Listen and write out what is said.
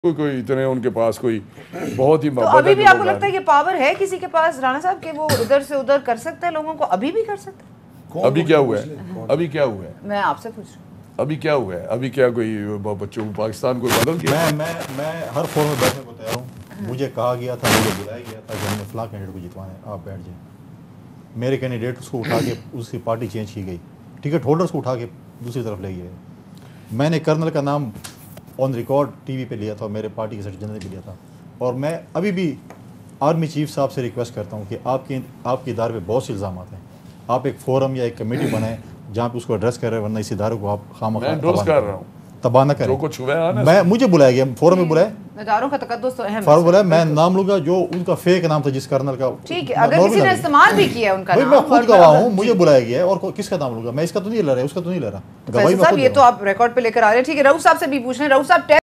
कोई इतने उनके पास कोई बहुत ही तो अभी भी आपको लगता है कि पावर है किसी के पास राणा साहब के वो इधर से उधर कर सकते हैं लोगों को, अभी भी कर सकते हैं? अभी क्या हुआ है? अभी क्या हुआ है? मैं आपसे पूछ रही हूँ अभी क्या हुआ है? अभी क्या कोई बच्चों को पाकिस्तान को बदल गया? मैं हर फोरम में बैठने को तैयार हूँ। मुझे कहा गया था, मुझे बुलाया गया था कि हमने फलां कैंडिडेट को जितवाना है, आप बैठ जाए। मेरे कैंडिडेट उसको उठा के उसकी पार्टी चेंज की गई, टिकट होल्डर्स को उठा के दूसरी तरफ ले गए। मैंने कर्नल का नाम ऑन रिकॉर्ड टीवी पे लिया था, मेरे पार्टी के सेक्रेटरी जनरल भी लिया था। और मैं अभी भी आर्मी चीफ साहब से रिक्वेस्ट करता हूँ कि आपके इदारे पे बहुत से इल्ज़ाम हैं, आप एक फोरम या एक कमेटी बनाएं जहाँ पे उसको एड्रेस कर रहे हैं, वरना इस इदारे को आप तबाह न करें। मैं मुझे बुलाया गया, फोरम में बुलाया, इदारों का तकद्दुस तो अहम फारूक बुलाया, मैं नाम लूंगा जो उनका फेक नाम था जिस कर्नल का। ठीक है, अगर किसी ने इस्तेमाल भी किया उनका नाम, मैं खुद गवाह हूँ, मुझे बुलाया गया है, और किसका नाम लूंगा मैं? इसका तो नहीं ले रहा है, उसका तो नहीं ले रहा गवाही। ये तो आप रिकॉर्ड पे लेकर आ रहे हैं। ठीक है, रऊफ साहब से भी पूछ रहे हैं। रऊफ साहब